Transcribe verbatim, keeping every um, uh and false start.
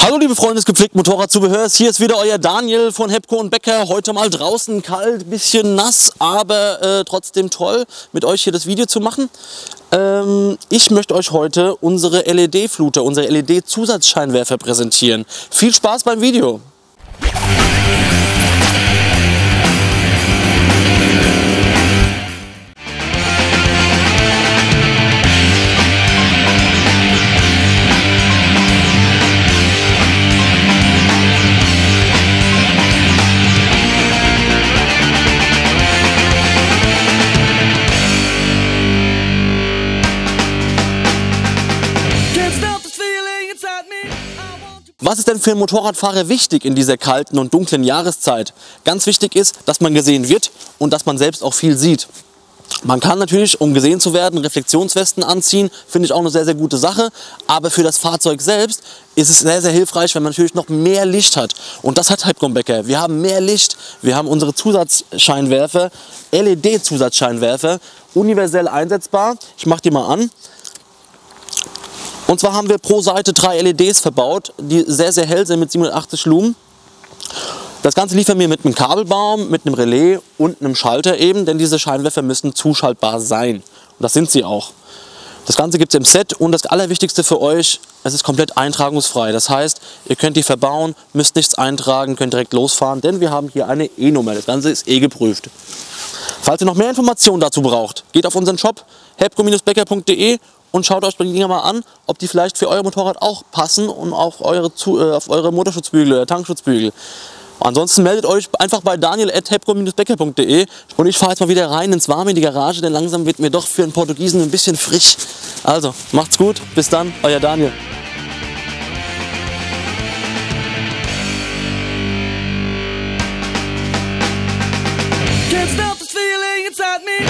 Hallo liebe Freunde des gepflegten Motorradzubehörs, hier ist wieder euer Daniel von Hepco und Becker. Heute mal draußen kalt, bisschen nass, aber äh, trotzdem toll, mit euch hier das Video zu machen. Ähm, ich möchte euch heute unsere L E D-Fluter, unsere L E D-Zusatzscheinwerfer präsentieren. Viel Spaß beim Video! Was ist denn für einen Motorradfahrer wichtig in dieser kalten und dunklen Jahreszeit? Ganz wichtig ist, dass man gesehen wird und dass man selbst auch viel sieht. Man kann natürlich, um gesehen zu werden, Reflexionswesten anziehen, finde ich auch eine sehr, sehr gute Sache. Aber für das Fahrzeug selbst ist es sehr, sehr hilfreich, wenn man natürlich noch mehr Licht hat. Und das hat Hepco und Becker. Wir haben mehr Licht, wir haben unsere Zusatzscheinwerfer, L E D-Zusatzscheinwerfer, universell einsetzbar. Ich mache die mal an. Und zwar haben wir pro Seite drei L E Ds verbaut, die sehr, sehr hell sind mit siebenhundertachtzig Lumen. Das Ganze liefern wir mit einem Kabelbaum, mit einem Relais und einem Schalter eben, denn diese Scheinwerfer müssen zuschaltbar sein. Und das sind sie auch. Das Ganze gibt es im Set und das Allerwichtigste für euch, es ist komplett eintragungsfrei. Das heißt, ihr könnt die verbauen, müsst nichts eintragen, könnt direkt losfahren, denn wir haben hier eine E-Nummer. Das Ganze ist eh geprüft. Falls ihr noch mehr Informationen dazu braucht, geht auf unseren Shop hepco becker punkt de und schaut euch die Dinger mal an, ob die vielleicht für euer Motorrad auch passen und auf eure, äh, auf eure Motorschutzbügel oder Tankschutzbügel. Ansonsten meldet euch einfach bei daniel at hepco becker punkt de und ich fahre jetzt mal wieder rein ins Warme in die Garage, denn langsam wird mir doch für einen Portugiesen ein bisschen frisch. Also, macht's gut, bis dann, euer Daniel. Can't stop this feeling inside me.